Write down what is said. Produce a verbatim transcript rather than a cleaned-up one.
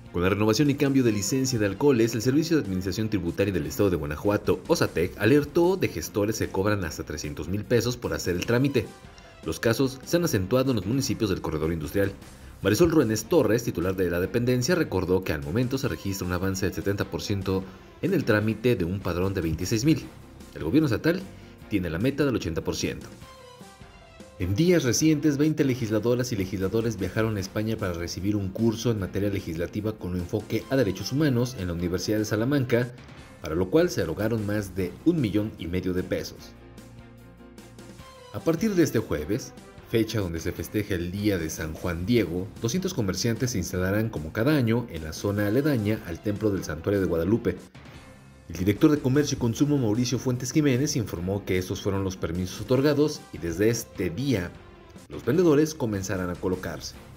Con la renovación y cambio de licencia de alcoholes, el Servicio de Administración Tributaria del Estado de Guanajuato, OSATEC, alertó de gestores que cobran hasta trescientos mil pesos por hacer el trámite. Los casos se han acentuado en los municipios del corredor industrial. Marisol Ruénes Torres, titular de la dependencia, recordó que al momento se registra un avance del setenta por ciento en el trámite de un padrón de veintiséis mil. El gobierno estatal tiene la meta del ochenta por ciento. En días recientes, veinte legisladoras y legisladores viajaron a España para recibir un curso en materia legislativa con un enfoque a derechos humanos en la Universidad de Salamanca, para lo cual se erogaron más de un millón y medio de pesos. A partir de este jueves, fecha donde se festeja el Día de San Juan Diego, doscientos comerciantes se instalarán como cada año en la zona aledaña al Templo del Santuario de Guadalupe. El director de Comercio y Consumo, Mauricio Fuentes Jiménez, informó que estos fueron los permisos otorgados y desde este día los vendedores comenzarán a colocarse.